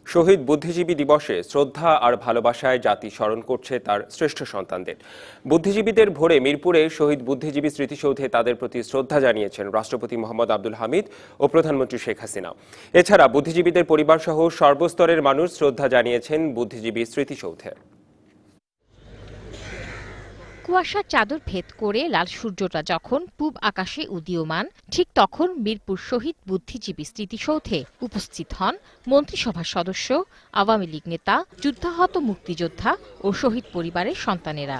শহীদ বুদ্ধিজীবী দিবসে শ্রদ্ধা আর ভালোবাসায় জাতি স্মরণ করছে তার শ্রেষ্ঠ সন্তানদের। বুদ্ধিজীবীদের ভোরে মিরপুরে শহীদ বুদ্ধিজীবী স্মৃতিসৌধে তাদের প্রতি শ্রদ্ধা জানিয়েছেন রাষ্ট্রপতি মোহাম্মদ আব্দুল হামিদ ও প্রধানমন্ত্রী শেখ হাসিনা। এছাড়া বুদ্ধিজীবীদের পরিবারসহ সর্বস্তরের মানুষ শ্রদ্ধা জানিয়েছেন বুদ্ধিজীবী স্মৃতিসৌধে। কুয়াশার চাদর ভেদ করে লাল সূর্যটা যখন পূব আকাশে উদীয়মান, ঠিক তখন মিরপুর শহীদ বুদ্ধিজীবী স্মৃতিসৌধে উপস্থিত হন মন্ত্রিসভার সদস্য, আওয়ামী লীগ নেতা, যুদ্ধাহত মুক্তিযোদ্ধা ও শহীদ পরিবারের সন্তানেরা।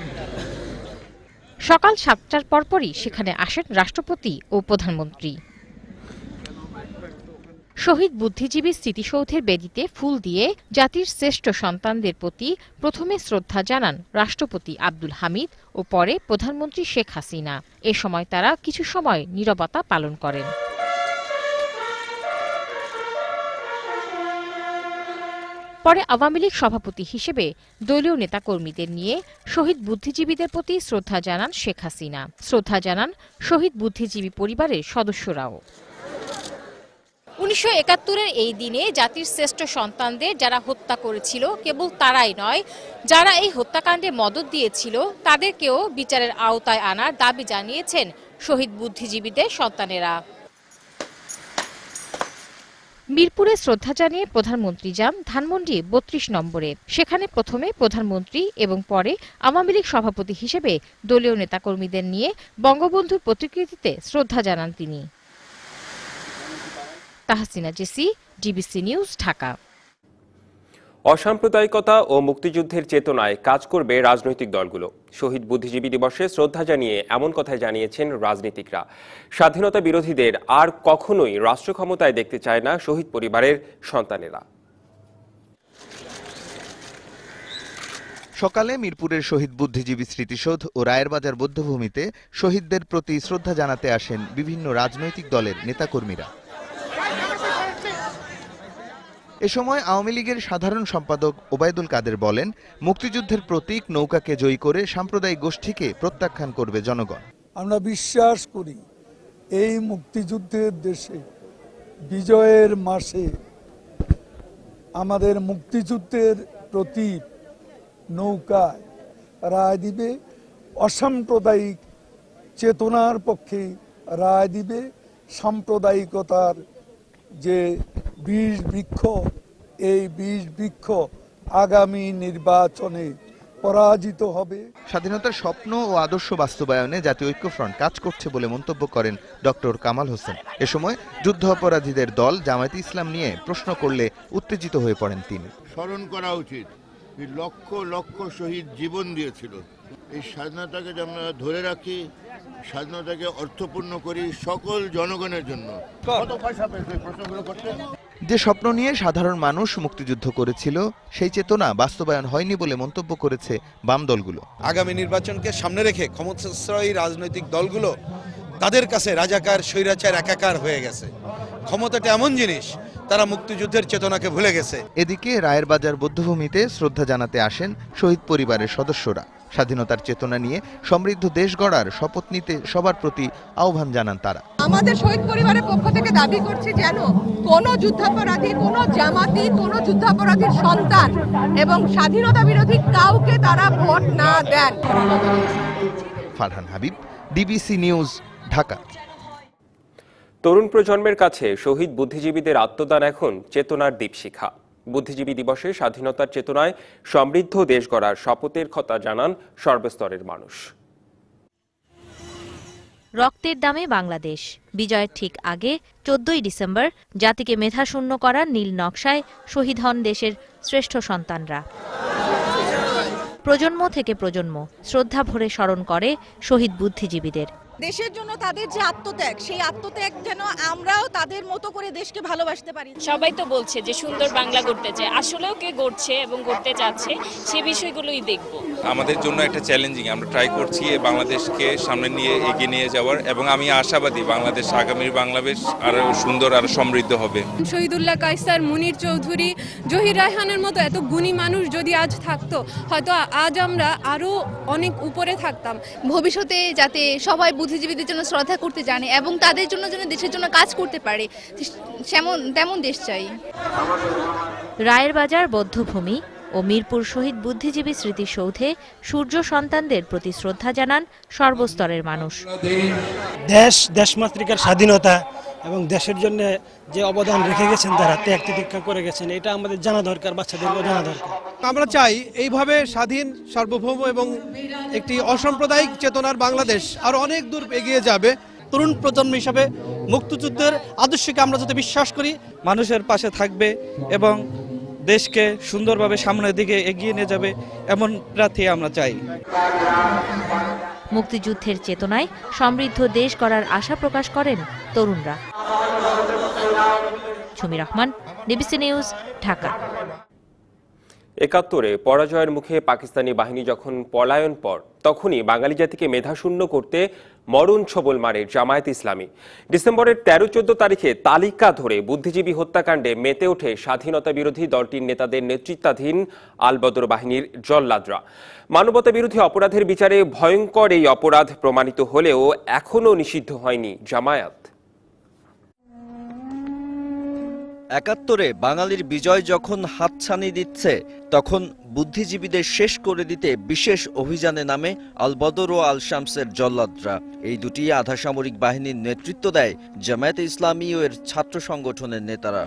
সকাল 7টার পরপরই সেখানে আসেন রাষ্ট্রপতি ও প্রধানমন্ত্রী। শহীদ বুদ্ধিজীবী স্মৃতিসৌধের বেদিতে ফুল দিয়ে জাতির শ্রেষ্ঠ সন্তানদের প্রতি প্রথমে শ্রদ্ধা জানান রাষ্ট্রপতি আব্দুল হামিদ ও পরে প্রধানমন্ত্রী শেখ হাসিনা। এ সময় তারা কিছু সময় নীরবতা পালন করেন। পরে আওয়ামী লীগ সভাপতি হিসেবে দলীয় নেতাকর্মীদের নিয়ে শহীদ বুদ্ধিজীবীদের প্রতি শ্রদ্ধা জানান শেখ হাসিনা। শ্রদ্ধা জানান শহীদ বুদ্ধিজীবী পরিবারের সদস্যরাও। 1971-এর এই দিনে জাতির শ্রেষ্ঠ সন্তানদের যারা হত্যা করেছিল, কেবল তারাই নয়, যারা এই হত্যাকাণ্ডে মদদ দিয়েছিল তাদেরকেও বিচারের আওতায় আনার দাবি জানিয়েছেন শহীদ বুদ্ধিজীবীদের সন্তানেরা। মিরপুরে শ্রদ্ধা জানিয়ে প্রধানমন্ত্রী যান ধানমন্ডি 32 নম্বরে। সেখানে প্রথমে প্রধানমন্ত্রী এবং পরে আওয়ামী লীগ সভাপতি হিসেবে দলীয় নেতাকর্মীদের নিয়ে বঙ্গবন্ধুর প্রতিকৃতিতে শ্রদ্ধা জানান তিনি। Tahsina Jessy, DBC news, Dhaka. অসাম্প্রদায়িকতা ও মুক্তিযুদ্ধের চেতনায় কাজ করবে রাজনৈতিক দলগুলো। শহীদ বুদ্ধিজীবী দিবসে শ্রদ্ধা জানিয়ে এমন কথাই জানিয়েছেন রাজনীতিকরা। স্বাধীনতা বিরোধীদের আর কখনোই রাষ্ট্র ক্ষমতায় দেখতে চায় না শহীদ পরিবারের সন্তানেরা। সকালে মিরপুরের শহীদ বুদ্ধিজীবী স্মৃতিসৌধ ও রায়েরবাজার বধ্যভূমিতে শহীদদের প্রতি শ্রদ্ধা জানাতে আসেন বিভিন্ন রাজনৈতিক দলের নেতাকর্মীরা। এ সময় আওয়ামী লীগের সাধারণ সম্পাদক ওবায়দুল কাদের বলেন, মুক্তিযুদ্ধের প্রতীক নৌকাকে জয়ী করে সাম্প্রদায়িক গোষ্ঠীকে প্রত্যাখ্যান করবে জনগণ। আমরা বিশ্বাস করি এই মুক্তিযুদ্ধের দেশে বিজয়ের মাসে আমাদের মুক্তিযুদ্ধের প্রতীক নৌকায় রায় দিবে, অসাম্প্রদায়িক চেতনার পক্ষে রায় দিবে। সাম্প্রদায়িকতার যে বীজ বৃক্ষ, এই বীজ বৃক্ষ আগামী নির্বাচনে পরাজিত হবে। স্বাধীনতার স্বপ্ন ও আদর্শ বাস্তবায়নে জাতীয় ঐক্যফ্রন্ট কাজ করছে বলে মন্তব্য করেন ডক্টর কামাল হোসেন। এ সময় যুদ্ধ অপরাধীদের দল জামায়াতে ইসলাম নিয়ে প্রশ্ন করলে উত্তেজিত হয়ে পড়েন তিনি। স্মরণ করা উচিত, লক্ষ লক্ষ শহীদ জীবন দিয়েছিল। এই স্বাধীনতাকে যে আমরা ধরে রাখি, স্বাধীনতাকে অর্থপূর্ণ করি সকল জনগণের জন্য। যে স্বপ্ন নিয়ে সাধারণ মানুষ মুক্তিযুদ্ধ করেছিল, সেই চেতনা বাস্তবায়ন হয়নি বলে মন্তব্য করেছে বাম দলগুলো। আগামী নির্বাচনকে সামনে রেখে ক্ষমতাশ্রয়ী রাজনৈতিক দলগুলো তাদের কাছে রাজাকার স্বৈরাচার একাকার হয়ে গেছে। ক্ষমতাটা এমন জিনিস, তারা মুক্তিযুদ্ধের চেতনাকে ভুলে গেছে। এদিকে রায়েরবাজার বধ্যভূমিতে শ্রদ্ধা জানাতে আসেন শহীদ পরিবারের সদস্যরা। স্বাধীনতার চেতনা নিয়ে সমৃদ্ধ দেশ গড়ার শপথ নিতে সবার প্রতি আহ্বান জানান তারা। আমাদের শহীদ পরিবারের পক্ষ থেকে দাবি করছি যেন কোন যুদ্ধাপরাধী, কোন জামাতি, কোন যুদ্ধাপরাধীর সন্তান এবং স্বাধীনতা বিরোধী কাউকে তারা ভোট না দেন। Farhan Habib, DBC news, Dhaka. তরুণ প্রজন্মের কাছে শহীদ বুদ্ধিজীবীদের আত্মদান এখন চেতনার দীপশিখা। বুদ্ধিজীবী দিবসে স্বাধীনতার চেতনায় সমৃদ্ধ দেশ গড়ার শপথের কথা জানান সর্বস্তরের মানুষ। রক্তের দামে বাংলাদেশ বিজয়ের ঠিক আগে 14ই ডিসেম্বর জাতিকে মেধাশূন্য করার নীল নকশায় শহীদ হন দেশের শ্রেষ্ঠ সন্তানরা। প্রজন্ম থেকে প্রজন্ম শ্রদ্ধা ভরে স্মরণ করে শহীদ বুদ্ধিজীবীদের। দেশের জন্য তাদের যে আত্মত্যাগ, সেই আত্মত্যাগ যেন আমরাও তাদের মতো করে দেশকে ভালোবাসতে পারি। সবাই তো বলছে যে সুন্দর বাংলা গড়তে চায়, আসলেও কে গড়ছে এবং গড়তে চাচ্ছে সে বিষয়গুলোই দেখব। আমাদের জন্য একটা চ্যালেঞ্জিং, আমরা ট্রাই করছি বাংলাদেশকে সামনে নিয়ে এগিয়ে নিয়ে যাওয়ার, এবং আমি আশাবাদী বাংলাদেশ, আগামীর বাংলাদেশ আরো সুন্দর আর সমৃদ্ধ হবে। শহীদুল্লাহ কায়সার, মুনির চৌধুরী, জহির রায়হানের মতো এত গুণী মানুষ যদি আজ থাকতো, হয়তো আজ আমরা আরো অনেক উপরে থাকতাম। ভবিষ্যতে যাতে সবাই বুদ্ধিজীবীদের জন্য শ্রদ্ধা করতে জানে এবং তাদের জন্য যেন দেশের জন্য কাজ করতে পারে, তেমন দেশ চাই। রায়ের বাজার বধ্যভূমি ও মিরপুর শহীদ বুদ্ধিজীবী স্মৃতিসৌধে সূর্য সন্তানদের প্রতি শ্রদ্ধা জানান সর্বস্তরের মানুষ। দেশমাতৃকার স্বাধীনতা এবং দেশের জন্য যে অবদান রেখে গেছেন, তারা ত্যাগ তিতিক্ষা করে গেছেন, এটা আমাদের জানা দরকার, বাচ্চাদেরকেও জানা দরকার। আমরা চাই এইভাবে স্বাধীন, সার্বভৌম এবং একটি অসাম্প্রদায়িক চেতনার বাংলাদেশ আরো অনেক দূর এগিয়ে যাবে। তরুণ প্রজন্ম হিসাবে মুক্তিযুদ্ধের আদর্শকে আমরা যাতে বিশ্বাস করি, মানুষের পাশে থাকবে এবং দেশকে সুন্দরভাবে সামনের দিকে এগিয়ে নিয়ে যাবে, এমন প্রার্থী আমরা চাই। মুক্তিযুদ্ধের চেতনায় সমৃদ্ধ দেশ গড়ার আশা প্রকাশ করেন তরুণরা। Chumi Rahman, DBC news, Dhaka. ৭১-এ পরাজয়ের মুখে পাকিস্তানি বাহিনী যখন পলায়ন পর, তখনই বাঙালি জাতিকে মেধাশূন্য করতে মরণ ছবল মারে জামায়াত ইসলামী। ডিসেম্বরের 13-14 তারিখে তালিকা ধরে বুদ্ধিজীবী হত্যাকাণ্ডে মেতে ওঠে স্বাধীনতা বিরোধী দলটির নেতাদের নেতৃত্বাধীন আল-বদর বাহিনীর জল্লাদরা। মানবতা বিরোধী অপরাধের বিচারে ভয়ঙ্কর এই অপরাধ প্রমাণিত হলেও এখনও নিষিদ্ধ হয়নি জামায়াত। ৭১-এ বাঙালির বিজয় যখন হাতছানি দিচ্ছে, তখন বুদ্ধিজীবীদের শেষ করে দিতে বিশেষ অভিযানে নামে আল বদর ও আল শামসের জল্লাদরা। এই দুটি আধা সামরিক বাহিনীর নেতৃত্ব দেয় জামায়াতে ইসলামী ও এর ছাত্র সংগঠনের নেতারা।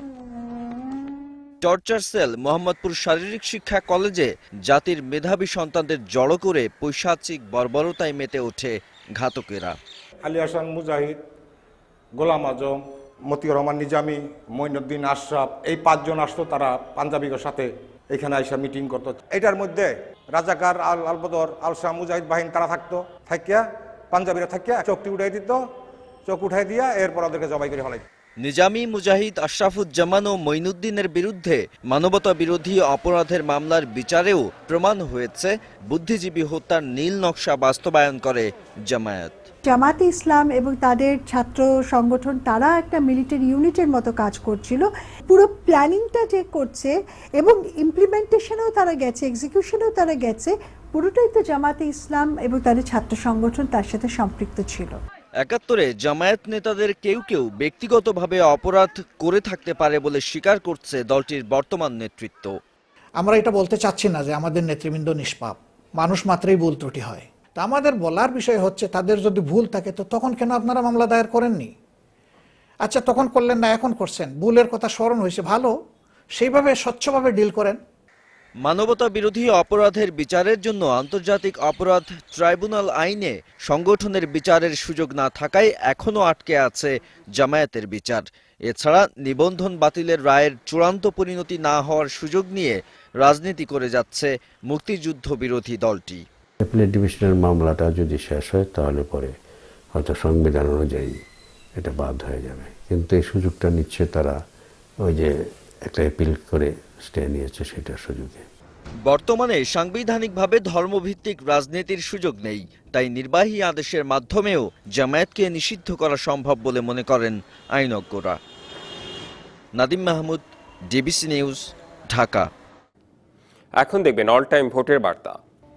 টর্চার সেল মোহাম্মদপুর শারীরিক শিক্ষা কলেজে জাতির মেধাবী সন্তানদের জড়ো করে পৈশাচিক বর্বরতায় মেতে ওঠে ঘাতকেরা। আলী হাসান মুজাহিদ, গোলাম আজম, মতিউর রহমান নিজামী, মঈনুদ্দিন আশরাফ, এই 5 জন আসতো। তারা পাঞ্জাবিদের সাথে এখানে আইসা মিটিং করতো। এটার মধ্যে রাজাকার আল বদর, আল শাহ মুজাহিদ বাহিনী তারা থাকতো। থাকিয়া পাঞ্জাবিরা থাকিয়া চোখটি উঠাই দিত, চোখ উঠাই দিয়া এরপর ওদেরকে জবাই করে ফেলাই। নিজামী, মুজাহিদ, আশরাফুজ্জামান ও মঈনুদ্দিনের বিরুদ্ধে মানবতা বিরোধী অপরাধের মামলার বিচারেও প্রমাণ হয়েছে বুদ্ধিজীবী হত্যার নীল নকশা বাস্তবায়ন করে জামায়াত। জামাতে ইসলাম এবং তাদের ছাত্র সংগঠন, তারা একটা মিলিটারি ইউনিটের মতো কাজ করছিল। পুরো প্ল্যানিংটা যে করছে এবং ইমপ্লিমেন্টেশনেও তারা গেছে, এক্সিকিউশনেও তারা গেছে, পুরোটাই তো জামাতে ইসলাম এবং তাদের ছাত্র সংগঠন তার সাথে সম্পৃক্ত ছিল। ৭১-এ জামায়াত নেতাদের কেউ কেউ ব্যক্তিগতভাবে অপরাধ করে থাকতে পারে বলে স্বীকার করছে দলটির বর্তমান নেতৃত্ব। আমরা এটা বলতে চাচ্ছি না যে আমাদের নেতৃবৃন্দ নিষ্পাপ, মানুষ মাত্রই ভুল ত্রুটি হয়। তা আমাদের বলার বিষয় হচ্ছে, তাদের যদি ভুল থাকে তো তখন কেন আপনারা মামলা দায়ের করেননি? আচ্ছা, তখন করলেন না, এখন করছেন, ভুলের কথা স্মরণ হয়েছে, ভালো, সেইভাবে স্বচ্ছভাবে ডিল করেন। মানবতা বিরোধী অপরাধের বিচারের জন্য আন্তর্জাতিক অপরাধ ট্রাইব্যুনাল আইনে সংগঠনের বিচারের সুযোগ না থাকায় এখনও আটকে আছে জামায়াতের বিচার। এছাড়া নিবন্ধন বাতিলের রায়ের চূড়ান্ত পরিণতি না হওয়ার সুযোগ নিয়ে রাজনীতি করে যাচ্ছে মুক্তিযুদ্ধ বিরোধী দলটি। অ্যাপিলেট ডিভিশনের মামলাটা যদি শেষ হয়, তাহলে পরে হয়তো সংবিধান অনুযায়ী এটা বাদ হয়ে যাবে, কিন্তু এই সুযোগটা নিচ্ছে তারা, ওই যে একটা অ্যাপিল করে স্টে নিয়েছে সেটার সুযোগে। বর্তমানে সাংবিধানিকভাবে ধর্মভিত্তিক রাজনীতির সুযোগ নেই, তাই নির্বাহী আদেশের মাধ্যমেও জামায়াতকে নিষিদ্ধ করা সম্ভব বলে মনে করেন আইনজ্ঞরা। Nadim Mahmud, DBC news, Dhaka. এখন দেখবেন অল টাইম ভোটের বার্তা।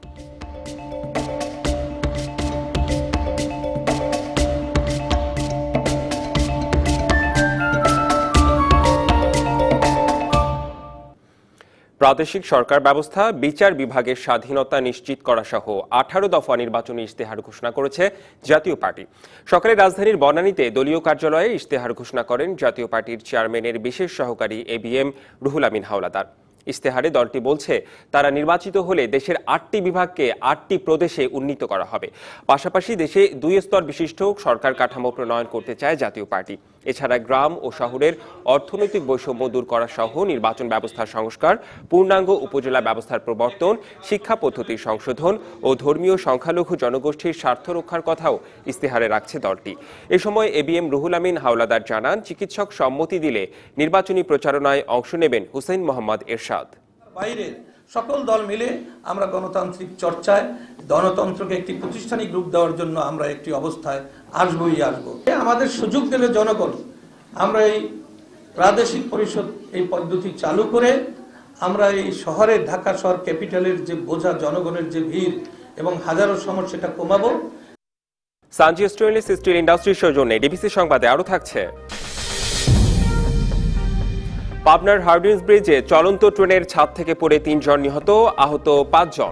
প্রাদেশিক সরকার ব্যবস্থা, বিচার বিভাগের স্বাধীনতা নিশ্চিত করা সহ 18 দফা নির্বাচনী ইশতেহার ঘোষণা করেছে জাতীয় পার্টি। সকালে রাজধানীর বনানীতে দলীয় কার্যালয়ে ইশতেহার ঘোষণা করেন জাতীয় পার্টির চেয়ারম্যানের বিশেষ সহকারী ABM রুহুল আমিন হাওলাদার। ইশতেহারে দলটি বলছে, তারা নির্বাচিত হলে দেশের 8টি বিভাগকে 8টি প্রদেশে উন্নীত করা হবে। পাশাপাশি দেশে 2 স্তর বিশিষ্ট সরকার কাঠামো প্রণয়ন করতে চায় জাতীয় পার্টি। এছাড়া গ্রাম ও শহরের অর্থনৈতিক বৈষম্য দূর করা সহ নির্বাচন ব্যবস্থার সংস্কার, পূর্ণাঙ্গ উপজেলা ব্যবস্থার প্রবর্তন, শিক্ষা পদ্ধতির সংশোধন ও ধর্মীয় সংখ্যালঘু জনগোষ্ঠীর স্বার্থ রক্ষার কথাও ইশতেহারে রাখছে দলটি। এ সময় ABM রুহুল আমিন হাওলাদার জানান, চিকিৎসক সম্মতি দিলে নির্বাচনী প্রচারণায় অংশ নেবেন হুসেইন মোহাম্মদ এরশাদ। বাইরের সকল দল মিলে আমরা গণতান্ত্রিক চর্চায় গণতন্ত্রকে একটি প্রাতিষ্ঠানিক রূপ দেওয়ার জন্য আমরা একটি অবস্থায় আসবই আসব। আমাদের সুযোগ দেবে জনগণ। আমরা এই প্রাদেশিক পরিষদ এই পদ্ধতি চালু করে আমরা এই শহরের, ঢাকা শহর ক্যাপিটালের যে বোঝা, জনগণের যে ভিড় এবং হাজারো সমস্যাটা কমাবো। সানজি স্টেইনলেস স্টিল ইন্ডাস্ট্রির সৌজন্যে ডিবিসি সংবাদে আরও থাকছে। পাবনার হার্ডিঞ্জ ব্রিজে চলন্ত ট্রেনের ছাদ থেকে পড়ে 3 জন নিহত, আহত 5 জন।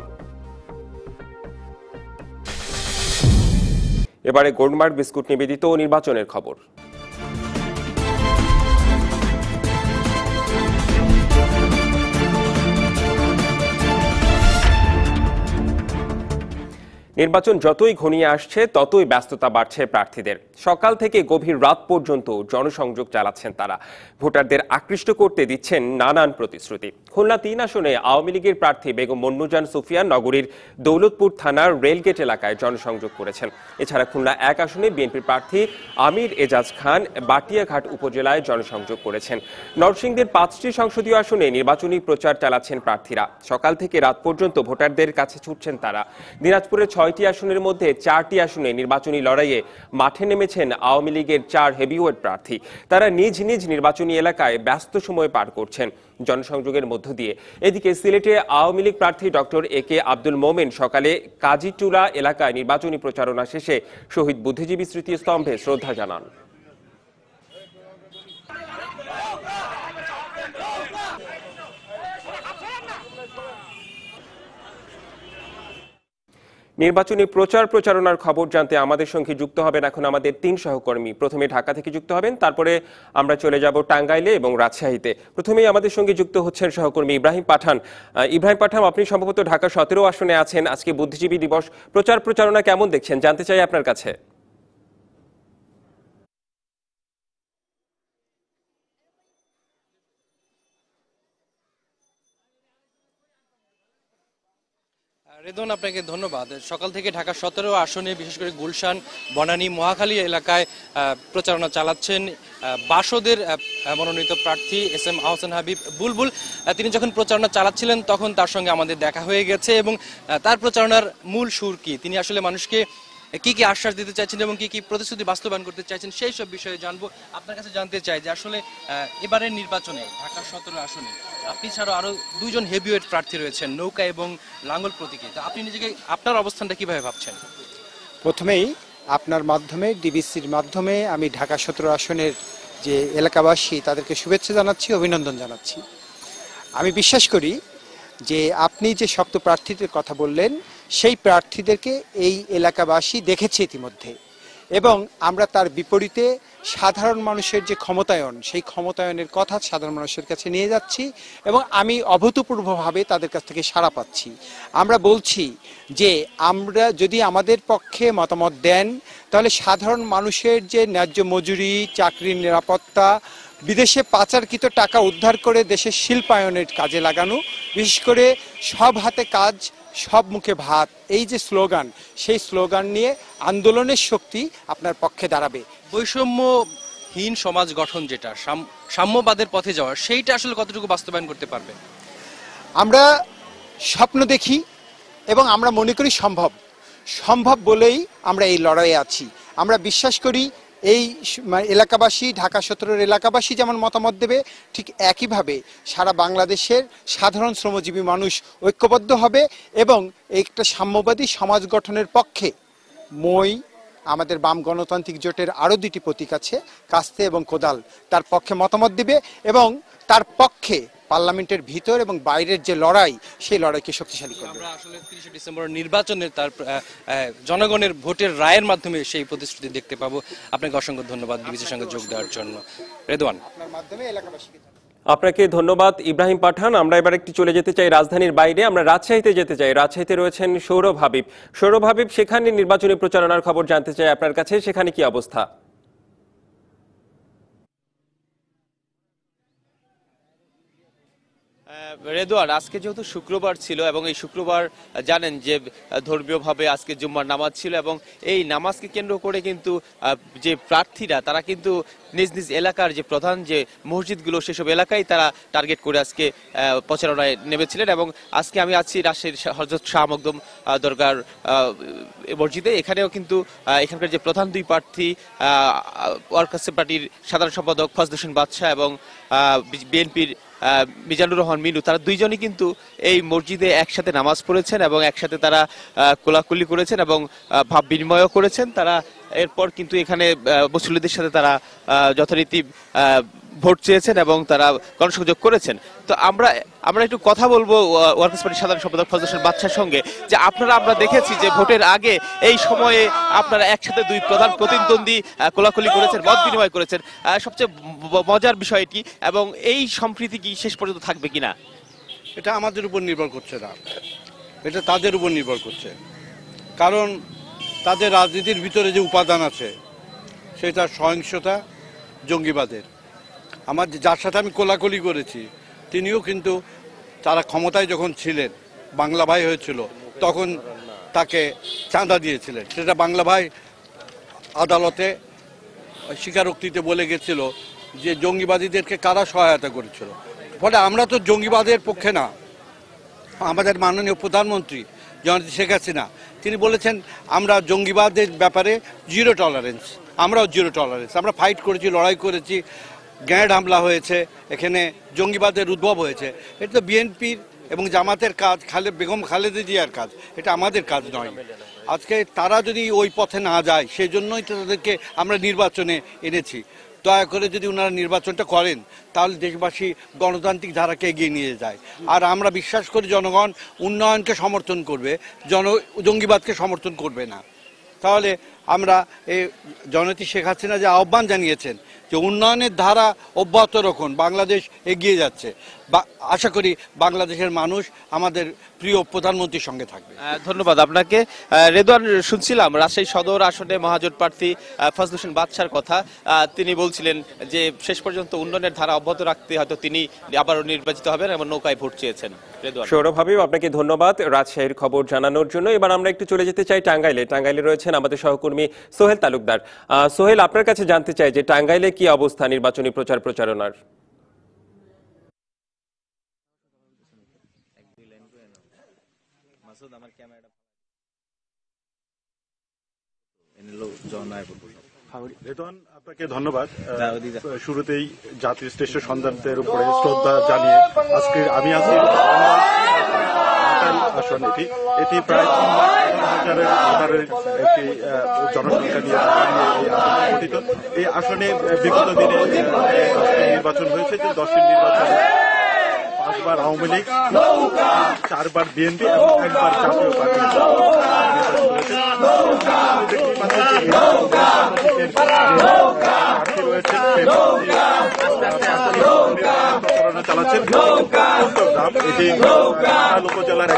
এবারে গোল্ডমার্ক বিস্কুট নিবেদিত নির্বাচনের খবর। নির্বাচন যতই ঘনিয়ে আসছে ততই ব্যস্ততা বাড়ছে প্রার্থীদের। সকাল থেকে গভীর রাত পর্যন্ত জনসংযোগ চালাচ্ছেন তারা। ভোটারদের আকৃষ্ট করতে দিচ্ছেন নানান প্রতিশ্রুতি। খুলনা 3 আসনে আওয়ামী লীগের প্রার্থী বেগম মন্নুজান সুফিয়ান নগরীর দৌলতপুর থানার রেলগেট এলাকায় জনসংযোগ করেছেন। এছাড়া খুলনা 1 আসনে বিএনপির প্রার্থী আমির এজাজ খান বাটিয়াঘাট উপজেলায় জনসংযোগ করেছেন। নরসিংদীর 5টি সংসদীয় আসনে নির্বাচনী প্রচার চালাচ্ছেন প্রার্থীরা। সকাল থেকে রাত পর্যন্ত ভোটারদের কাছে ছুটছেন তারা। দিনাজপুরের 6টি আসনের মধ্যে 4টি আসনে নির্বাচনী লড়াইয়ে মাঠে নেমেছেন আওয়ামী লীগের 4 হেভিওয়েট প্রার্থী। তারা নিজ নিজ নির্বাচনী এলাকায় ব্যস্ত সময় পার করছেন জনসংযোগের মধ্য দিয়ে। এদিকে সিলেটে আওয়ামী লীগ প্রার্থী ডক্টর একে আব্দুল মোমেন সকালে কাজীটুলা এলাকায় নির্বাচনী প্রচারণা শেষে শহীদ বুদ্ধিজীবী স্মৃতিস্তম্ভে শ্রদ্ধা জানান। নির্বাচনী প্রচারণার খবর জানতে আমাদের সঙ্গে যুক্ত হবেন এখন আমাদের 3 সহকর্মী। প্রথমে ঢাকা থেকে যুক্ত হবেন, তারপরে আমরা চলে যাব টাঙ্গাইলে এবং রাজশাহীতে। প্রথমেই আমাদের সঙ্গে যুক্ত হচ্ছেন সহকর্মী ইব্রাহিম পাঠান। ইব্রাহিম পাঠান, আপনি সম্ভবত ঢাকা 17 আসনে আছেন। আজকে বুদ্ধিজীবী দিবস, প্রচারণা কেমন দেখছেন জানতে চাই আপনার কাছে। রেদন, আপনাকে ধন্যবাদ। সকাল থেকে ঢাকা 17 আসনে বিশেষ করে গুলশান, বনানী, মহাখালী এলাকায় প্রচারণা চালাচ্ছেন বাসদের মনোনীত প্রার্থী SM আহসান হাবিব বুলবুল। তিনি যখন প্রচারণা চালাচ্ছিলেন তখন তার সঙ্গে আমাদের দেখা হয়ে গেছে এবং তার প্রচারণার মূল সুর কি, তিনি আসলে মানুষকে কি কি আশ্বাস দিতে চাইছেন এবং কি কি প্রতিশ্রুতি বাস্তবায়ন করতে চাইছেন সেই সব বিষয়ে জানবো। আপনার কাছে জানতে চাই যে আসলে এবারের নির্বাচনে ঢাকা 17 আসনে আপনি ছাড়াও আরো 2 জন হেভিওয়েট প্রার্থী রয়েছেন, নৌকা এবং লাঙ্গল প্রতীকে। তো আপনি নিজেকে আপনার অবস্থানটা কিভাবে ভাবছেন? প্রথমেই আপনার মাধ্যমে, DBCর মাধ্যমে আমি ঢাকা 17 আসনের যে এলাকাবাসী তাদেরকে শুভেচ্ছা জানাচ্ছি, অভিনন্দন জানাচ্ছি। আমি বিশ্বাস করি যে আপনি যে শক্ত প্রার্থীদের কথা বললেন সেই প্রার্থীদেরকে এই এলাকাবাসী দেখেছে ইতিমধ্যে, এবং আমরা তার বিপরীতে সাধারণ মানুষের যে ক্ষমতায়ন, সেই ক্ষমতায়নের কথা সাধারণ মানুষের কাছে নিয়ে যাচ্ছি এবং আমি অভূতপূর্বভাবে তাদের কাছ থেকে সাড়া পাচ্ছি। আমরা বলছি যে আমরা যদি আমাদের পক্ষে মতামত দেন তাহলে সাধারণ মানুষের যে ন্যায্য মজুরি, চাকরির নিরাপত্তা, বিদেশে পাচারকৃত টাকা উদ্ধার করে দেশের শিল্পায়নের কাজে লাগানো, বিশেষ করে সব হাতে কাজ সব মুখে ভাত, এই যে স্লোগান, সেই স্লোগান নিয়ে আন্দোলনের শক্তি আপনার পক্ষে দাঁড়াবে। বৈষম্যহীন সমাজ গঠন, যেটা সাম্যবাদের পথে যাওয়া, সেইটা আসলে কতটুকু বাস্তবায়ন করতে পারবে? আমরা স্বপ্ন দেখি এবং আমরা মনে করি সম্ভব বলেই আমরা এই লড়াইয়ে আছি। আমরা বিশ্বাস করি এই এলাকাবাসী, ঢাকা 17 এলাকাবাসী যেমন মতামত দেবে, ঠিক একইভাবে সারা বাংলাদেশের সাধারণ শ্রমজীবী মানুষ ঐক্যবদ্ধ হবে এবং একটা সাম্যবাদী সমাজ গঠনের পক্ষে মই, আমাদের বাম গণতান্ত্রিক জোটের আরও 2টি প্রতীক আছে, কাস্তে এবং কোদাল, তার পক্ষে মতামত দিবে এবং তার পক্ষে পার্লামেন্টের ভিতর এবং বাইরের যে লড়াই, সেই লড়াইকে শক্তিশালী করবে। আমরা আসলে 30 ডিসেম্বর নির্বাচনের তার জনগণের ভোটের রায়ের মাধ্যমে সেই প্রতিশ্রুতি দেখতে পাবো। আপনাকে অসংখ্য ধন্যবাদ DBCর সঙ্গে যোগ দেওয়ার জন্য। রেদওয়ান, আপনার মাধ্যমে এলাকাবাসীকে আপনাকে ধন্যবাদ ইব্রাহিম পাঠান। আমরা এবার একটু চলে যেতে চাই রাজধানীর বাইরে, আমরা রাজশাহীতে যেতে চাই। রাজশাহীতে রয়েছেন সৌরভ হাবিব। সৌরভ হাবিব, সেখানে নির্বাচনী প্রচারণার খবর জানতে চাই আপনার কাছে, সেখানে কি অবস্থা? রেদওয়ান, আজকে যেহেতু শুক্রবার ছিল এবং এই শুক্রবার জানেন যে ধর্মীয়ভাবে আজকে জুম্মার নামাজ ছিল এবং এই নামাজকে কেন্দ্র করে কিন্তু যে প্রার্থীরা তারা কিন্তু নিজ নিজ এলাকার যে প্রধান যে মসজিদগুলো সেসব এলাকায় তারা টার্গেট করে আজকে প্রচারণায় নেমেছিলেন। এবং আজকে আমি আছি রাজশাহীর হযরত শাহ মখদুম দরগার মসজিদে। এখানেও কিন্তু এখানকার যে প্রধান 2 প্রার্থী, ওয়ার্কার্স পার্টির সাধারণ সম্পাদক ফজল হোসেন বাদশাহ এবং বিএনপির মিজানুর রহমান মিনু, তারা 2 জনই কিন্তু এই মসজিদে একসাথে নামাজ পড়েছেন এবং একসাথে তারা কোলাকুলি করেছেন এবং ভাব বিনিময় করেছেন। তারা এরপর কিন্তু এখানে মুসল্লিদের সাথে তারা যথারীতি ভোট চেয়েছেন এবং তারা গণসংযোগ করেছেন। তো আমরা একটু কথা বলবো ওয়ার্কার্স পার্টির সাধারণ সম্পাদক ফজল হোসেন বাদশার সঙ্গে, যে আমরা দেখেছি যে ভোটের আগে এই সময়ে আপনারা একসাথে দুই প্রধান প্রতিদ্বন্দ্বী কোলাকুলি করেছেন, মত বিনিময় করেছেন। সবচেয়ে মজার বিষয়টি এবং এই সম্প্রীতি কি শেষ পর্যন্ত থাকবে কিনা? এটা আমাদের উপর নির্ভর করছে না, এটা তাদের উপর নির্ভর করছে। কারণ তাদের রাজনীতির ভিতরে যে উপাদান আছে সেটা সহিংসতা, জঙ্গিবাদের। যার সাথে আমি কোলাকুলি করেছি তিনিও কিন্তু তারা ক্ষমতায় যখন ছিলেন, বাংলা ভাই হয়েছিল, তখন তাকে চাঁদা দিয়েছিলেন। সেটা বাংলা ভাই আদালতে স্বীকারোক্তিতে বলে গেছিল যে জঙ্গিবাদীদেরকে কারা সহায়তা করেছিল। ফলে আমরা তো জঙ্গিবাদের পক্ষে না। আমাদের মাননীয় প্রধানমন্ত্রী জননেত্রী শেখ হাসিনা তিনি বলেছেন আমরা জঙ্গিবাদের ব্যাপারে জিরো টলারেন্স। আমরাও জিরো টলারেন্স। আমরা ফাইট করেছি, লড়াই করেছি, গ্যাঁড হামলা হয়েছে, এখানে জঙ্গিবাদের উদ্ভব হয়েছে। এটা তো বিএনপির এবং জামাতের কাজ, বেগম খালেদা জিয়ার কাজ, এটা আমাদের কাজ নয়। আজকে তারা যদি ওই পথে না যায় সেজন্যই তো তাদেরকে আমরা নির্বাচনে এনেছি। দয়া করে যদি ওনারা নির্বাচনটা করেন তাহলে দেশবাসী গণতান্ত্রিক ধারাকে এগিয়ে নিয়ে যায়। আর আমরা বিশ্বাস করি জনগণ উন্নয়নকে সমর্থন করবে, জঙ্গিবাদকে সমর্থন করবে না। তাহলে আমরা এই জননেত্রী শেখ হাসিনা যে আহ্বান জানিয়েছেন যে উন্নয়নের ধারা অব্যাহত রাখুন, বাংলাদেশ এগিয়ে যাচ্ছে, আশা করি বাংলাদেশের মানুষ আমাদের প্রিয় প্রধানমন্ত্রীর সঙ্গে থাকবে। ধন্যবাদ আপনাকে। রেদওয়ান, শুনছিলাম রাজশাহী সদর আসনে মহাজোট প্রার্থী ফজল হোসেন বাদশার কথা। তিনি বলছিলেন যে শেষ পর্যন্ত উন্নয়নের ধারা অব্যাহত রাখতে হয়তো তিনি আবারও নির্বাচিত হবেন এবং নৌকায় ভোট চেয়েছেন। সৌরভ হাবিব, আপনাকে ধন্যবাদ রাজশাহীর খবর জানানোর জন্য। এবার আমরা একটু চলে যেতে চাই টাঙ্গাইলে। টাঙ্গাইলে রয়েছেন আমাদের সহকর্মী সোহেল তালুকদার। সোহেল, আপনার কাছে জানতে চাই যে টাঙ্গাইলে কি অবস্থা নির্বাচনী প্রচার প্রচারণার? আপনাকে ধন্যবাদ। শুরুতেই জাতীয় শ্রেষ্ঠ সন্তানদের উপরে শ্রদ্ধা জানিয়ে আজকে আমি আছি আসন। এটি প্রায় 3,00,000 ভোটারের একটি জনসংখ্যা নিয়ে গঠিত। এই আসনে বিগত দিনে নির্বাচন হয়েছে, যে 10টি নির্বাচনে 5বার আওয়ামী লীগ, 4বার বিএনপি এবং 1বার জাতীয় পার্টি চালাচ্ছেন। উপজেলার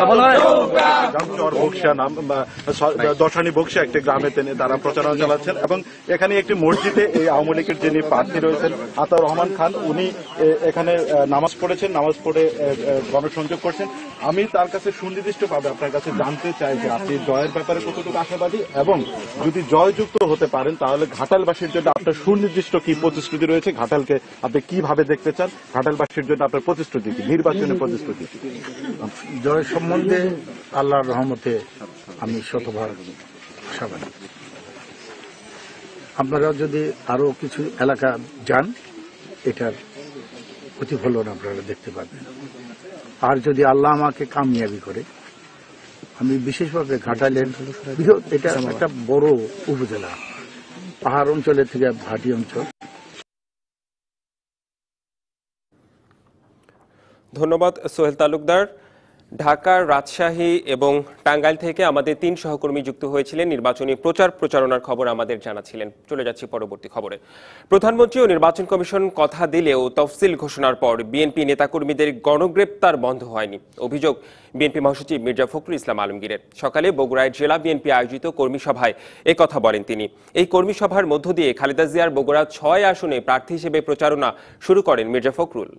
দশানি বক্সা একটি গ্রামে তারা প্রচারণা চালাচ্ছেন এবং এখানে একটি মসজিদে এই আওয়ামী লীগের যিনি প্রার্থী রয়েছেন আতাউর রহমান খান, উনি এখানে নামাজ পড়েছেন, নামাজ পড়ে গণসংযোগ করছেন। আমি তার কাছে সুনির্দিষ্টভাবে আপনার কাছে জানতে চাই যে আপনি জয়ের ব্যাপারে কতটুকু আশাবাদী, এবং যদি জয়যুক্ত হতে পারেন তাহলে ঘাটালবাসীর জন্য আপনার সুনির্দিষ্ট কি প্রতিশ্রুতি রয়েছে, ঘাটালকে আপনি কিভাবে দেখতে চান, ঘাটালবাসীর জন্য আপনার প্রতিশ্রুতি কি, নির্বাচনের প্রতিশ্রুতি? জয় সম্বন্ধে আল্লাহর রহমতে আমি শতভাগ আশাবাদী। আপনারা যদি আরো কিছু এলাকা যান এটার প্রতিফলন আপনারা দেখতে পাবেন। আর যদি আল্লাহ আমাকে কামিয়াবি করে, আমি বিশেষভাবে ঘাটালের বৃহৎ, এটা একটা বড় উপজেলা, পাহাড় অঞ্চলের থেকে ভাটি অঞ্চল। ধন্যবাদ সোহেল তালুকদার। ঢাকা, রাজশাহী এবং টাঙ্গাইল থেকে আমাদের 3 সহকর্মী যুক্ত হয়েছিলেন, নির্বাচনী প্রচার প্রচারণার খবর আমাদের জানাচ্ছিলেন। চলে যাচ্ছি পরবর্তী খবরে। প্রধানমন্ত্রী ও নির্বাচন কমিশন কথা দিলেও তফসিল ঘোষণার পর বিএনপি নেতাকর্মীদের গণগ্রেপ্তার বন্ধ হয়নি। অভিযোগ বিএনপি মহাসচিব মির্জা ফখরুল ইসলাম আলমগীরের। সকালে বগুড়ায় জেলা বিএনপি আয়োজিত কর্মী সভায় একথা বলেন তিনি। এই কর্মী সভার মধ্য দিয়ে খালেদা জিয়ার বগুড়া 6 আসনে প্রার্থী হিসেবে প্রচারণা শুরু করেন মির্জা ফখরুল।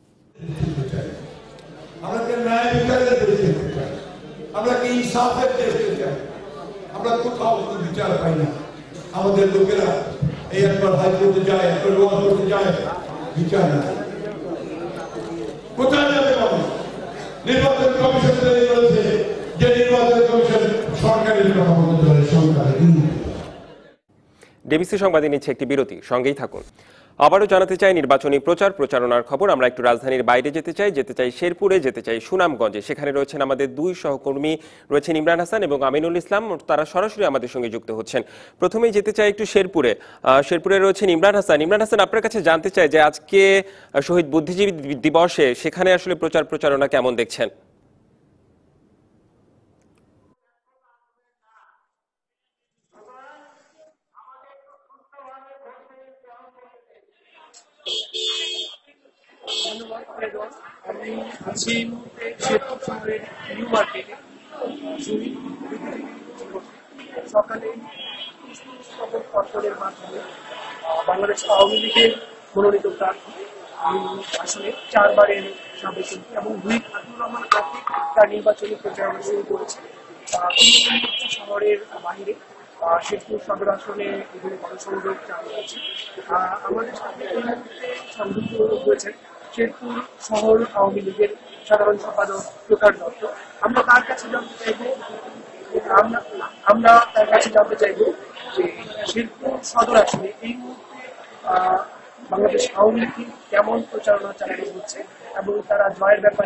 আমাদের ন্যায় বিচারের দেশ দেখতে চাই, আমরা কি ইনসাফের দেশ দেখতে চাই। আমরা কোথাও কোনো বিচার পাই না। আমাদের লোকেরা এই একবার হাইকোর্টে যায়, একবার লোয়ার কোর্টে যায়, বিচার না। কোথায় যাবে মানুষ? নির্বাচন কমিশন তৈরি করেছে, যে নির্বাচন কমিশন সরকারের কথা বলতে পারে, সরকারের। ডিবিসি সংবাদে নিচ্ছে একটি বিরতি, সঙ্গেই থাকুন। আবারও জানাতে চাই নির্বাচনী প্রচারণার খবর। আমরা একটু রাজধানীর বাইরে যেতে চাই শেরপুরে, যেতে চাই সুনামগঞ্জে। সেখানে রয়েছেন আমাদের দুই সহকর্মী, রয়েছেন ইমরান হাসান এবং আমিনুল ইসলাম। তারা সরাসরি আমাদের সঙ্গে যুক্ত হচ্ছেন। প্রথমেই যেতে চাই একটু শেরপুরে রয়েছেন ইমরান হাসান। ইমরান হাসান, আপনার কাছে জানতে চাই যে আজকে শহীদ বুদ্ধিজীবী দিবসে সেখানে আসলে প্রচারণা কেমন দেখছেন? আমি আছি শেরপুর শহরের নিউ মার্কেটে। সকালে পত্রের মাধ্যমে বাংলাদেশ আওয়ামী লীগের মনোনীত প্রার্থী আসলে 4 বারের সাবেক এবং আব্দুর রহমান আতিক তার নির্বাচনী প্রচারণা শুরু করেছে শহরের বাহিরে। শেরপুর সদর আসনে বিভিন্ন গণসংযোগ চালু হয়েছে। আমাদের সাথে এই মুহূর্তে সংযুক্ত হয়েছেন শেরপুর শহর আওয়ামী লীগের সাধারণ সম্পাদক প্রকাশ দত্ত। আমরা তার কাছে জানতে চাইব যে শেরপুর সদর আসনে এই মুহূর্তে বাংলাদেশ আওয়ামী লীগ কেমন প্রচারণা চালানো হচ্ছে এবং তারা জয়ের ব্যাপারে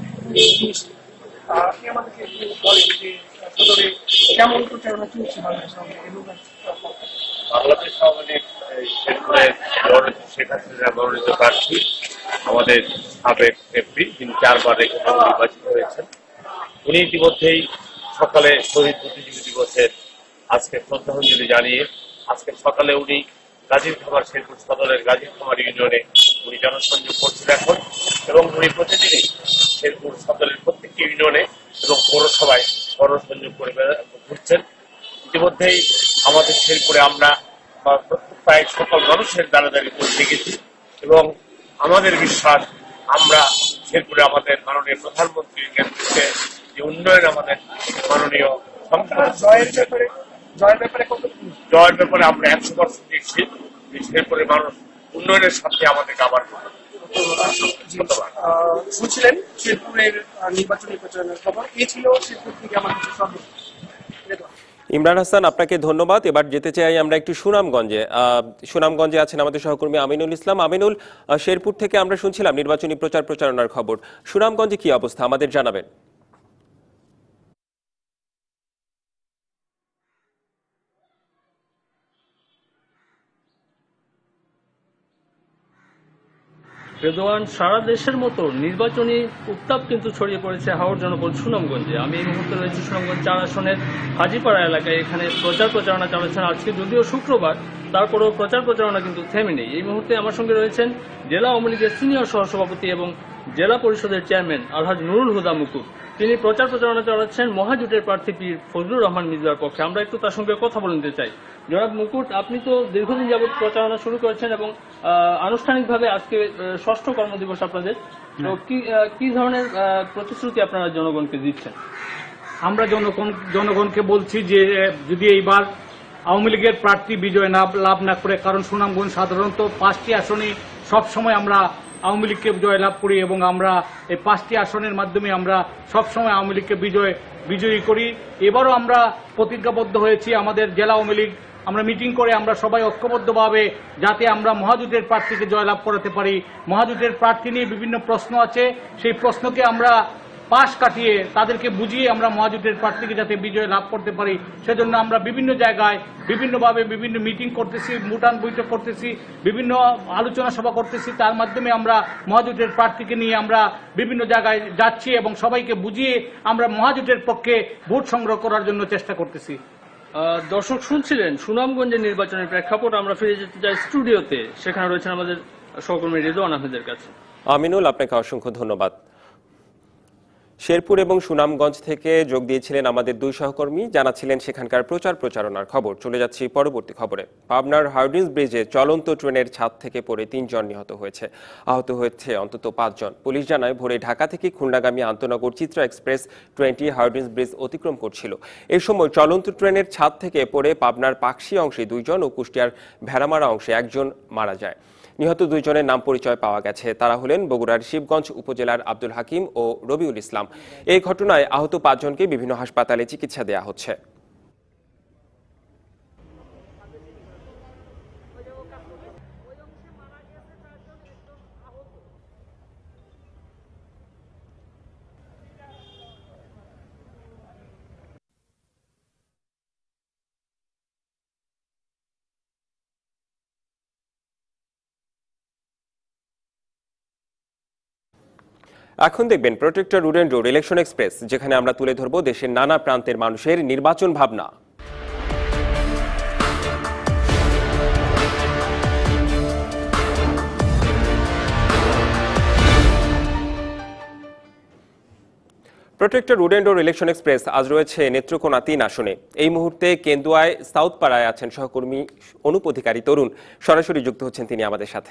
আমাদেরকে একটু বলেন যে সদরে কেমন প্রচারণা চলছে বাংলাদেশ আওয়ামী লীগ। বাংলাদেশ আওয়ামী লীগ শেরপুরের শেখ হাসিনা মনোনীত প্রার্থী, আমাদের সাবেক এমপি, যিনি 4 বার নির্বাচিত হয়েছেন। উনি ইতিমধ্যেই সকালে শহীদ বুদ্ধিজীবী দিবসের আজকে শ্রদ্ধাঞ্জলি জানিয়ে আজকে সকালে উনি শেরপুর সদরের গাজীর খামার ইউনিয়নে উনি জনসংযোগ করছেন এখন, এবং উনি প্রতিদিনই শেরপুর সদরের প্রত্যেকটি ইউনিয়নে এবং পৌরসভায় জনসংযোগ করে ঘুরছেন। ইতিমধ্যেই আমাদের শেরপুরে আমরা প্রায় সকল মানুষের দাঁড়াদাঁড়ি করে দেখেছি, এবং আমাদের বিশ্বাস আমরা শেরপুরে আমাদের মাননীয় প্রধানমন্ত্রীর নেতৃত্বে যে উন্নয়ন আমাদের মাননীয় জয়ের ব্যাপারে আমরা 100% দেখছি যে শেরপুরের মানুষ উন্নয়নের সাথে আমাদেরকে আবার শুনছিলেন শেরপুরের নির্বাচনী প্রচারণার খবর। এই ছিল শেরপুর থেকে আমার কাছে সর্বোচ্চ। ইমরান হাসান, আপনাকে ধন্যবাদ। এবার যেতে চাই আমরা একটু সুনামগঞ্জে আছেন আমাদের সহকর্মী আমিনুল ইসলাম। আমিনুল, শেরপুর থেকে আমরা শুনছিলাম নির্বাচনী প্রচারণার খবর। সুনামগঞ্জে কি অবস্থা আমাদের জানাবেন? রেদওয়ান, সারা দেশের মতো নির্বাচনী উত্তাপ কিন্তু ছড়িয়ে পড়েছে হাওড় জনপদ সুনামগঞ্জে। আমি এই মুহূর্তে রয়েছি সুনামগঞ্জ 4 আসনের হাজিপাড়া এলাকায়। এখানে প্রচারণা চালাচ্ছেন। আজকে যদিও শুক্রবার, তারপরেও প্রচারণা কিন্তু থেমে নেই। এই মুহূর্তে আমার সঙ্গে রয়েছেন জেলা আওয়ামী লীগের সিনিয়র সহসভাপতি এবং জেলা পরিষদের চেয়ারম্যান আলহাজ নুরুল হুদা মুকুব। তিনি প্রচারণা চালাচ্ছেন মহাজোটের প্রার্থী পীর ফজলুর রহমান মির্জার পক্ষে। আমরা একটু তার সঙ্গে কথা বলে নিতে চাই। জনাব মুকুট, আপনি তো দীর্ঘদিন যাবত প্রচারণা শুরু করেছেন এবং আনুষ্ঠানিকভাবে আজকে 6ষ্ঠ কর্মদিবস আপনাদের। তো কি ধরনের প্রতিশ্রুতি আপনারা জনগণকে দিচ্ছেন? আমরা জনগণকে বলছি যে যদি এইবার আওয়ামী লীগের প্রার্থী বিজয় লাভ না করে, কারণ সুনামগঞ্জ সাধারণত 5টি আসনে সবসময় আমরা আওয়ামী লীগকে জয়লাভ করি এবং আমরা এই 5টি আসনের মাধ্যমে আমরা সবসময় আওয়ামী লীগকে বিজয়ী করি। এবারও আমরা প্রতিজ্ঞাবদ্ধ হয়েছি আমাদের জেলা আওয়ামী লীগ আমরা মিটিং করে আমরা সবাই ঐক্যবদ্ধভাবে যাতে আমরা মহাজোটের প্রার্থীকে জয়লাভ করাতে পারি। মহাজোটের প্রার্থী নিয়ে বিভিন্ন প্রশ্ন আছে, সেই প্রশ্নকে আমরা পাশ কাটিয়ে তাদেরকে বুঝিয়ে আমরা মহাজোটের প্রার্থীকে যাতে বিজয় লাভ করতে পারি, সেজন্য আমরা বিভিন্ন জায়গায় বিভিন্নভাবে বিভিন্ন মিটিং করতেছি, মুটান বৈঠক করতেছি, বিভিন্ন আলোচনা সভা করতেছি। তার মাধ্যমে আমরা মহাজোটের প্রার্থীকে নিয়ে আমরা বিভিন্ন জায়গায় যাচ্ছি এবং সবাইকে বুঝিয়ে আমরা মহাজোটের পক্ষে ভোট সংগ্রহ করার জন্য চেষ্টা করতেছি। দর্শক শুনছিলেন সুনামগঞ্জের নির্বাচনের প্রেক্ষাপট। আমরা ফিরে যেতে চাই স্টুডিওতে। সেখানে রয়েছেন আমাদের সহকর্মী রেদওয়ান আহমেদের কাছে। আমিনুল, আপনাকে অসংখ্য ধন্যবাদ। শেরপুর এবং সুনামগঞ্জ থেকে যোগ দিয়েছিলেন আমাদের দুই সহকর্মী, জানাচ্ছিলেন সেখানকার প্রচারণার খবর। চলে যাচ্ছি পরবর্তী খবরে। পাবনার হার্ডিঞ্জ ব্রিজে চলন্ত ট্রেনের ছাদ থেকে পড়ে 3 জন নিহত হয়েছে। আহত হয়েছে অন্তত 5 জন। পুলিশ জানায় ভোরে ঢাকা থেকে খুলনাগামী আন্তনগর চিত্রা এক্সপ্রেস ট্রেনটি হার্ডিঞ্জ ব্রিজ অতিক্রম করছিল। এই সময় চলন্ত ট্রেনের ছাদ থেকে পড়ে পাবনার পাকশি অংশে 2 জন ও কুষ্টিয়ার ভেড়ামারা অংশে 1 জন মারা যায়। নিহত 2 জনের নাম পরিচয় পাওয়া গেছে। তারা হলেন বগুড়ার শিবগঞ্জ উপজেলার আব্দুল হাকিম ও রবিউল ইসলাম। এই ঘটনায় আহত 5 জনকে বিভিন্ন হাসপাতালে চিকিৎসা দেওয়া হচ্ছে। এখন দেখবেন Protector rod and road election express, যেখানে আমরা তুলে ধরব দেশের নানা প্রান্তের মানুষের নির্বাচন ভাবনা। Protector rod and road election express আজ রয়েছে নেত্রকোনা ৩ আসনে। এই মুহূর্তে কেন্দুয়ায় সাউথ পাড়ায় আছেন সহকর্মী অনুপ অধিকারী তরুণ, সরাসরি যুক্ত হচ্ছেন তিনি আমাদের সাথে।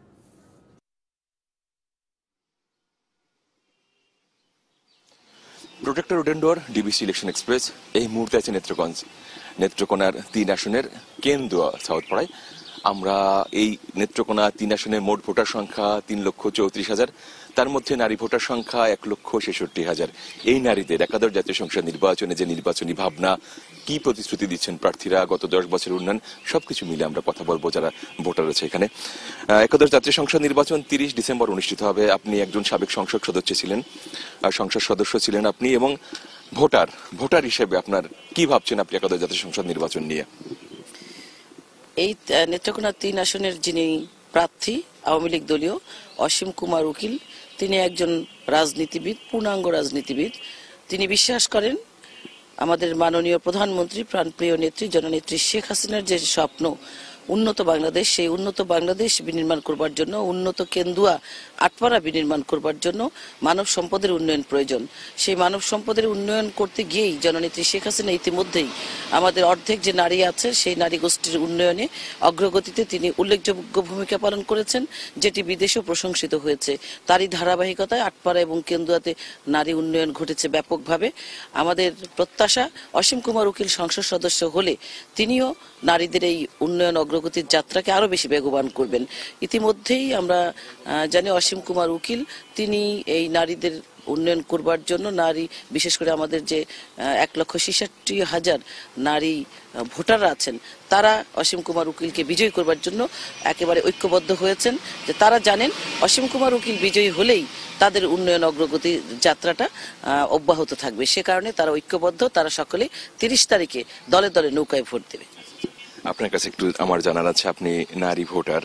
Protector rod and road DBC election express এই মুহূর্তে আছে নেত্রকোনার ৩ আসনের কেন্দুয়া সাউথ পাড়ায়। আমরা এই নেত্রকোনা ৩ আসনের মোট ভোটার সংখ্যা ৩,34,০০০, তার মধ্যে নারী ভোটার সংখ্যা 1,66,০০০। এই নারীদের একাদশ জাতীয় সংসদ নির্বাচনে যে নির্বাচনী ভাবনা, কি প্রতিশ্রুতি দিচ্ছেন প্রার্থীরা, গত 10 বছরের উন্নয়ন, সবকিছু মিলে আমরা কথা বলবো যারা ভোটার আছে এখানে। একাদশ জাতীয় সংসদ নির্বাচন 30 ডিসেম্বর অনুষ্ঠিত হবে। আপনি একজন সাবেক সংসদ সদস্য ছিলেন, সংসদ সদস্য ছিলেন আপনি, এবং ভোটার হিসেবে আপনার কি ভাবছেন আপনি একাদশ জাতীয় সংসদ নির্বাচন নিয়ে? এই নেত্রকোনা ৩ আসনের যিনি প্রার্থী আওয়ামী লীগ দলীয় অসীম কুমার উকিল, তিনি একজন রাজনীতিবিদ, পূর্ণাঙ্গ রাজনীতিবিদ। তিনি বিশ্বাস করেন আমাদের মাননীয় প্রধানমন্ত্রী, প্রাণপ্রিয় নেত্রী জননেত্রী শেখ হাসিনার যে স্বপ্ন উন্নত বাংলাদেশ, সেই উন্নত বাংলাদেশ বিনির্মাণ করবার জন্য, উন্নত কেন্দুয়া আটপাড়া বিনির্মাণ করবার জন্য মানব সম্পদের উন্নয়ন প্রয়োজন। সেই মানব সম্পদের উন্নয়ন করতে গিয়েই জননেত্রী শেখ হাসিনা ইতিমধ্যেই আমাদের অর্ধেক যে নারী আছে সেই নারী গোষ্ঠীর উন্নয়নে অগ্রগতিতে তিনি উল্লেখযোগ্য ভূমিকা পালন করেছেন, যেটি বিদেশেও প্রশংসিত হয়েছে। তারই ধারাবাহিকতায় আটপাড়া এবং কেন্দুয়াতে নারী উন্নয়ন ঘটেছে ব্যাপকভাবে। আমাদের প্রত্যাশা অসীম কুমার উকিল সংসদ সদস্য হলে তিনিও নারীদের এই উন্নয়ন অগ্রগতির যাত্রাকে আরো বেশি বেগবান করবেন। ইতিমধ্যেই আমরা জানি অসীম কুমার উকিল তিনি এই নারীদের উন্নয়ন করবার জন্য, নারী বিশেষ করে আমাদের যে 1,66,০০০ নারী ভোটাররা আছেন, তারা অসীম কুমার উকিলকে বিজয়ী করবার জন্য একেবারে ঐক্যবদ্ধ হয়েছেন। যে তারা জানেন অসীম কুমার উকিল বিজয়ী হলেই তাদের উন্নয়ন অগ্রগতি যাত্রাটা অব্যাহত থাকবে। সে কারণে তারা ঐক্যবদ্ধ, তারা সকলে 30 তারিখে দলে দলে নৌকায় ভোট দেবে। আপনার কাছে একটু আমার জানার আছে, আপনি নারী ভোটার,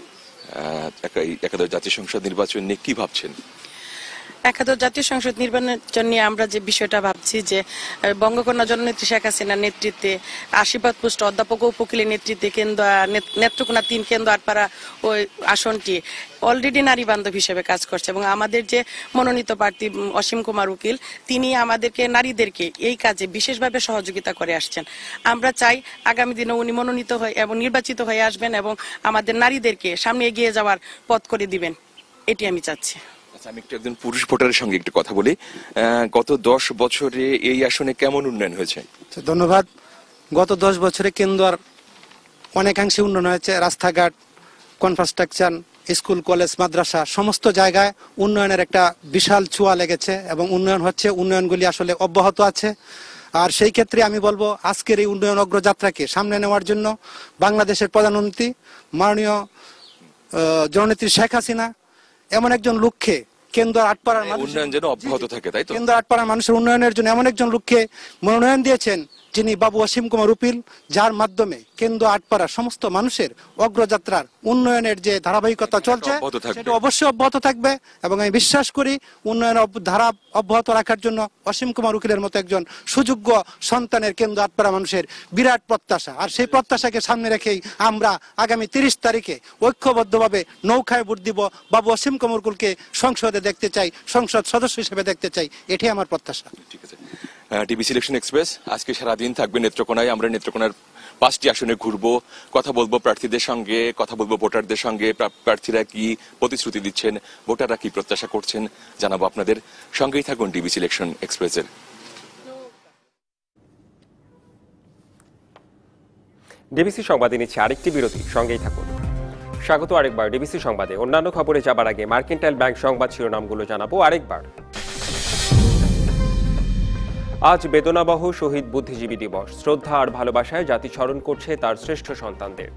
একাদশ জাতীয় সংসদ নির্বাচন নিয়ে কি ভাবছেন? একাদশ জাতীয় সংসদ নির্বাচন নিয়ে আমরা যে বিষয়টা ভাবছি যে বঙ্গকন্যা জননেত্রী শেখ হাসিনার নেতৃত্বে, আশীর্বাদ পুষ্ট অধ্যাপক উপকূলের নেতৃত্বে নেত্রকোনা ৩ কেন্দ্র আটপাড়া ওই আসনটি অলরেডি নারী বান্ধব হিসেবে কাজ করছে, এবং আমাদের যে মনোনীত প্রার্থী অসীম কুমার উকিল, তিনি আমাদেরকে নারীদেরকে এই কাজে বিশেষভাবে সহযোগিতা করে আসছেন। আমরা চাই আগামী দিনে উনি মনোনীত হয়ে এবং নির্বাচিত হয়ে আসবেন এবং আমাদের নারীদেরকে সামনে এগিয়ে যাওয়ার পথ করে দিবেন, এটি আমি চাচ্ছি। আমি একটু একজন পুরুষ ভোটারের সঙ্গে একটু কথা বলি। গত 10 বছরে এই আসনে কেমন উন্নয়ন হয়েছে? ধন্যবাদ। গত 10 বছরে কেন্দুয়ার অনেকাংশে উন্নয়ন হয়েছে। রাস্তাঘাট, কনফ্রাস্ট্রাকচার, স্কুল, কলেজ, মাদ্রাসা সমস্ত জায়গায় উন্নয়নের একটা বিশাল ছোঁয়া লেগেছে এবং উন্নয়ন হচ্ছে। উন্নয়নগুলি আসলে অব্যাহত আছে। আর সেই ক্ষেত্রে আমি বলবো আজকের এই উন্নয়ন অগ্রযাত্রাকে সামনে নেওয়ার জন্য বাংলাদেশের প্রধানমন্ত্রী মাননীয় জননেত্রী শেখ হাসিনা এমন একজন লক্ষ্যে কেন্দুয়ার আটপাড়ার উন্নয়ন যেন অব্যাহত থাকে, তাই তো? কেন্দুয়ার আটপাড়ার মানুষের উন্নয়নের জন্য এমন একজন লক্ষ্যে মনোনয়ন দিয়েছেন যিনি বাবু অসীম কুমার উকিল, যার মাধ্যমে কেন্দুয়া আটপাড়ার সমস্ত মানুষের অগ্রযাত্রার উন্নয়নের যে ধারাবাহিকতা চলছে সেটা অবশ্যই অব্যাহত থাকবে। এবং আমি বিশ্বাস করি উন্নয়ন ধারা অব্যাহত রাখার জন্য অসীম কুমার উকিলের মতো একজন সুযোগ্য সন্তানের কেন্দুয়া আটপাড়া মানুষের বিরাট প্রত্যাশা। আর সেই প্রত্যাশাকে সামনে রেখেই আমরা আগামী 30 তারিখে ঐক্যবদ্ধভাবে নৌকায় ভোট দিব। বাবু অসীম কুমার উকিলকে সংসদে দেখতে চাই, সংসদ সদস্য হিসেবে দেখতে চাই, এটাই আমার প্রত্যাশা। ঠিক আছে। ডিবিসি ইলেকশন এক্সপ্রেস আজকে সারাদিন থাকবে নেত্রকোনায়। আমরা নেত্রকোনার 5টি আসনে ঘুরবো, কথা বলবো প্রার্থীদের সঙ্গে, কথা বলবো ভোটারদের সঙ্গে। প্রার্থীরা কি প্রতিশ্রুতি দিচ্ছেন, ভোটাররা কি প্রত্যাশা করছেন জানাবো আপনাদের। সঙ্গেই থাকুন ডিবিসি ইলেকশন এক্সপ্রেসের। ডিবিসি সংবাদে নিচ্ছে আরেকটি বিরতি, সঙ্গেই থাকুন। স্বাগত আরেকবার ডিবিসি সংবাদে। অন্যান্য খবরে যাবার আগে মার্কেন্টাইল ব্যাংক সংবাদ শিরোনামগুলো জানাবো আরেকবার। আজ বেদনাবহ শহীদ বুদ্ধিজীবী দিবস। শ্রদ্ধা আর ভালোবাসায় জাতি স্মরণ করছে তার শ্রেষ্ঠ সন্তানদের।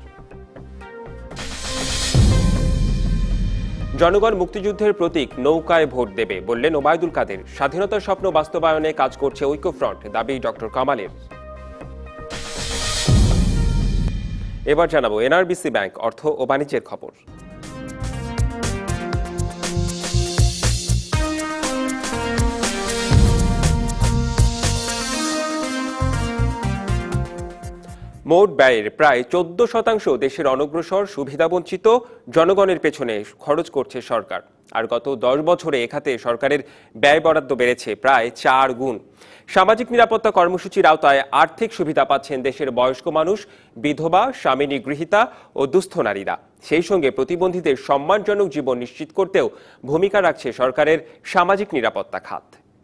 জনগণ মুক্তিযুদ্ধের প্রতীক, নৌকায় ভোট দেবে বললেন ওবায়দুল কাদের। স্বাধীনতার স্বপ্ন বাস্তবায়নে কাজ করছে ঐক্যফ্রন্ট, দাবি ডক্টর কামালের। এবার জানাবো এনআরবিসি ব্যাংক অর্থ ও বাণিজ্যের খবর। মোট ব্যয়ের প্রায় 14% দেশের অনগ্রসর সুবিধাবঞ্চিত জনগণের পেছনে খরচ করছে সরকার। আর গত 10 বছরে এ খাতে সরকারের ব্যয় বরাদ্দ বেড়েছে প্রায় 4 গুণ। সামাজিক নিরাপত্তা কর্মসূচির আওতায় আর্থিক সুবিধা পাচ্ছেন দেশের বয়স্ক মানুষ, বিধবা, স্বামী নিগৃহীতা ও দুস্থ নারীরা। সেই সঙ্গে প্রতিবন্ধীদের সম্মানজনক জীবন নিশ্চিত করতেও ভূমিকা রাখছে সরকারের সামাজিক নিরাপত্তা খাত।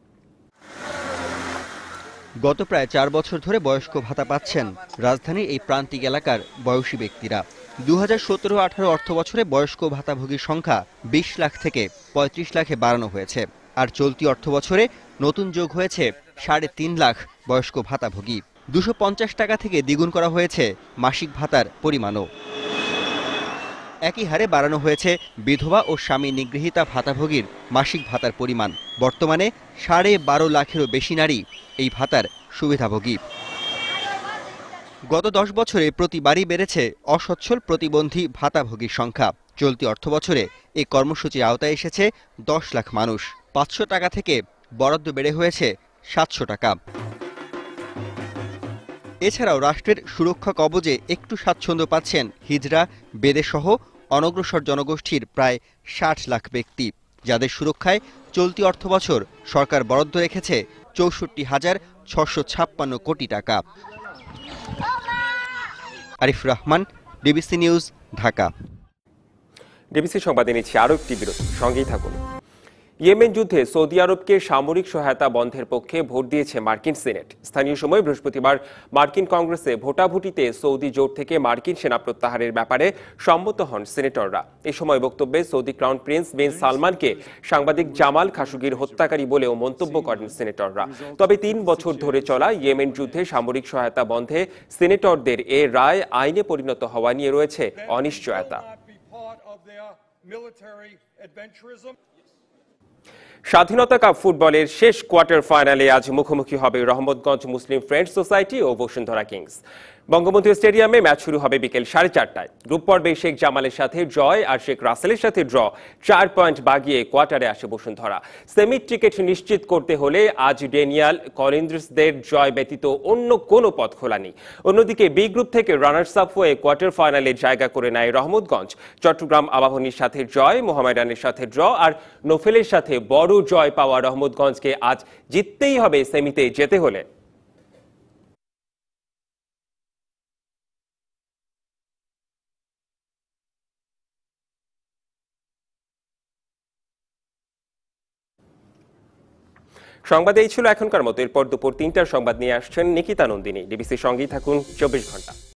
গত প্রায় 4 বছর ধরে বয়স্ক ভাতা পাচ্ছেন রাজধানীর এই প্রান্তিক এলাকার বয়সী ব্যক্তিরা। 2017-18 অর্থ বছরে বয়স্ক ভাতাভোগীর সংখ্যা 20 লাখ থেকে 35 লাখে বাড়ানো হয়েছে। আর চলতি অর্থ বছরে নতুন যোগ হয়েছে 3.5 লাখ বয়স্ক ভাতাভোগী। 250 টাকা থেকে দ্বিগুণ করা হয়েছে মাসিক ভাতার পরিমাণও। একই হারে বাড়ানো হয়েছে বিধবা ও স্বামী নিগৃহীতা ভাতাভোগীর মাসিক ভাতার পরিমাণ। বর্তমানে 12.5 লাখেরও বেশি নারী এই ভাতার সুবিধাভোগী। গত 10 বছরে প্রতিবারই বেড়েছে অসচ্ছল প্রতিবন্ধী ভাতাভোগীর সংখ্যা। চলতি অর্থ বছরে এই কর্মসূচির আওতায় এসেছে 10 লাখ মানুষ। 500 টাকা থেকে বরাদ্দ বেড়ে হয়েছে 700 টাকা। এছাড়াও রাষ্ট্রের সুরক্ষা কবজে একটু স্বাচ্ছন্দ্য পাচ্ছেন হিজড়া, বেদেসহ অনগ্রসর জনগোষ্ঠীর প্রায় 60 লাখ ব্যক্তি, যাদের সুরক্ষায় চলতি অর্থ বছর সরকার বরাদ্দ রেখেছে 64,656 কোটি টাকা। Arif Rahman, DBC news, Dhaka. DBC সংবাদে নিচ্ছি আরও একটি বিরতি, সঙ্গেই থাকুন। ইয়েমেন যুদ্ধে সৌদি আরবকে সামরিক সহায়তা বন্ধের পক্ষে ভোট দিয়েছে মার্কিন সিনেট। স্থানীয় সময় বৃহস্পতিবার মার্কিন কংগ্রেসে ভোটাভুটিতে সৌদি জোট থেকে মার্কিন সেনা প্রত্যাহারের ব্যাপারে সম্মত হন সিনেটররা। এ সময় বক্তব্যে সৌদি ক্রাউন প্রিন্স বিন সালমানকে সাংবাদিক জামাল খাশোগির হত্যাকারী বলেও মন্তব্য করেন সিনেটররা। তবে 3 বছর ধরে চলা ইয়েমেন যুদ্ধে সামরিক সহায়তা বন্ধে সিনেটরদের এ রায় আইনে পরিণত হওয়া নিয়ে রয়েছে অনিশ্চয়তা। স্বাধীনতা কাপ ফুটবলের শেষ কোয়ার্টার ফাইনালে আজ মুখোমুখি হবে রহমতগঞ্জ মুসলিম ফ্রেন্ডস সোসাইটি ও বসুন্ধরা কিংস। বঙ্গবন্ধু স্টেডিয়ামে ম্যাচ শুরু হবে বিকেল 4:30টায়। গ্রুপ পর্বে শেখ জামালের সাথে জয় আর শেখ রাসেলের সাথে ড্র, 4 পয়েন্ট বাগিয়ে কোয়ার্টারে আসে বসুন্ধরা। সেমির টিকিট নিশ্চিত করতে হলে আজ ড্যানিয়াল কলিন্দ্রাসদের জয় ব্যতীত অন্য কোনো পথ খোলা নেই। অন্যদিকে বি গ্রুপ থেকে রানার্স আপ হয়ে কোয়ার্টার ফাইনালে জায়গা করে নেয় রহমতগঞ্জ। চট্টগ্রাম আবাহনীর সাথে জয়, মোহামেডানের সাথে ড্র আর নোফেলের সাথে বড় জয় পাওয়া রহমতগঞ্জকে আজ জিততেই হবে সেমিতে যেতে হলে। সংবাদ এই ছিল এখনকার মতো। এরপর দুপুর 3টার সংবাদ নিয়ে আসছেন নিকিতা নন্দিনী। ডিবিসির সঙ্গেই থাকুন 24 ঘন্টা।